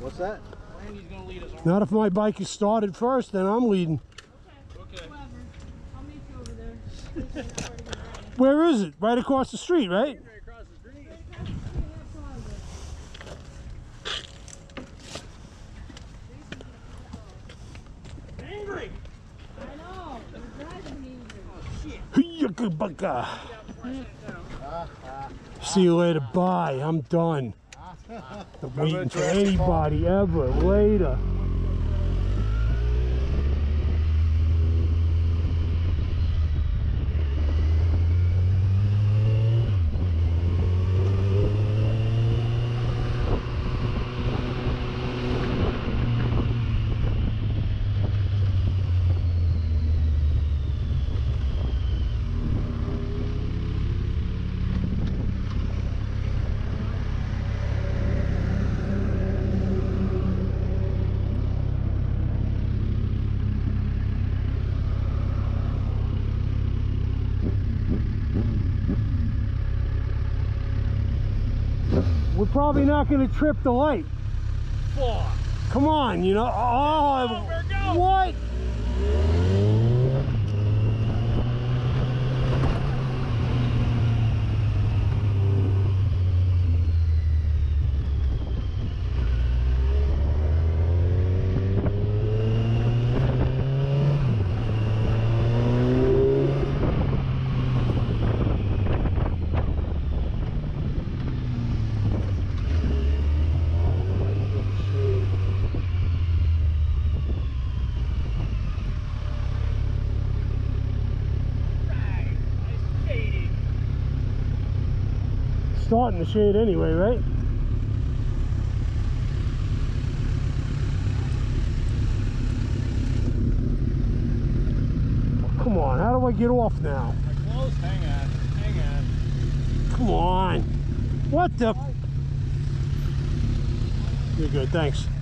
What's that? Randy's gonna lead us on. Not if my bike is started first, then I'm leading. Okay. Whoever. I'll meet you over there. Where is it? Right across the street, right? Right across the street. Right across the street, that closet. Angry. I know. You're driving me. Yucca-bucca. See you later. Bye. I'm done. Not waiting for anybody ever. Later. We're probably not going to trip the light. Fuck. Come on, you know. Oh, what? Starting the shade anyway, right? Oh, come on, how do I get off now? My clothes, hang on. Come on. What the? You're good, thanks.